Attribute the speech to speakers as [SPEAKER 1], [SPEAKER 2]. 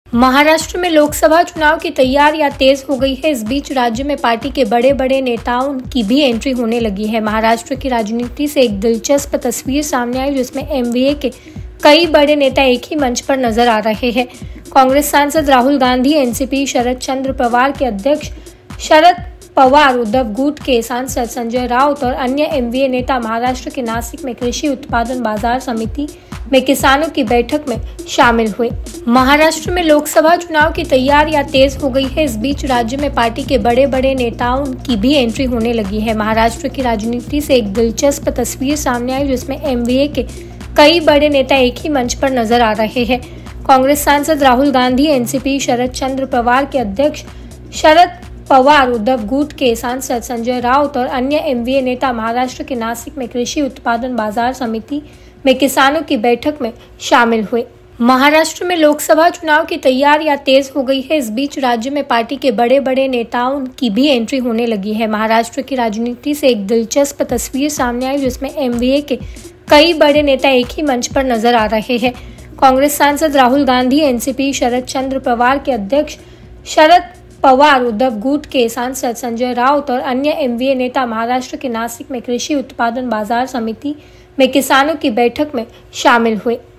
[SPEAKER 1] महाराष्ट्र में लोकसभा चुनाव की तैयारियां तेज हो गई है। इस बीच राज्य में पार्टी के बड़े बड़े नेताओं की भी एंट्री होने लगी है। महाराष्ट्र की राजनीति से एक दिलचस्प तस्वीर सामने आई, जिसमें एमवीए के कई बड़े नेता एक ही मंच पर नजर आ रहे हैं। कांग्रेस सांसद राहुल गांधी, एनसीपी शरद चंद्र पवार के अध्यक्ष शरद पवार, उद्धव गुट के सांसद संजय राउत और अन्य एमवीए नेता महाराष्ट्र के नासिक में कृषि उत्पादन बाजार समिति में किसानों की बैठक में शामिल हुए। महाराष्ट्र में लोकसभा चुनाव की तैयारियां तेज हो गई है। इस बीच राज्य में पार्टी के बड़े बड़े नेताओं की भी एंट्री होने लगी है। महाराष्ट्र की राजनीति से एक दिलचस्प तस्वीर सामने आई, जिसमें एमवीए के कई बड़े नेता एक ही मंच पर नजर आ रहे हैं। कांग्रेस सांसद राहुल गांधी, एनसीपी शरद चंद्र पवार के अध्यक्ष शरद पवार, उद्धव गुट के सांसद संजय राउत और अन्य एमवीए नेता महाराष्ट्र के नासिक में कृषि उत्पादन बाजार समिति में किसानों की बैठक में शामिल हुए। महाराष्ट्र में लोकसभा चुनाव की तैयारियां तेज हो गई है। इस बीच राज्य में पार्टी के बड़े बड़े नेताओं की भी एंट्री होने लगी है। महाराष्ट्र की राजनीति से एक दिलचस्प तस्वीर सामने आई, जिसमें एमवीए के कई बड़े नेता एक ही मंच पर नजर आ रहे हैं। कांग्रेस सांसद राहुल गांधी, एनसीपी शरद चंद्र पवार के अध्यक्ष शरद पवार, उद्धव गुट के सांसद संजय राउत और अन्य एमवीए नेता महाराष्ट्र के नासिक में कृषि उत्पादन बाजार समिति में किसानों की बैठक में शामिल हुए।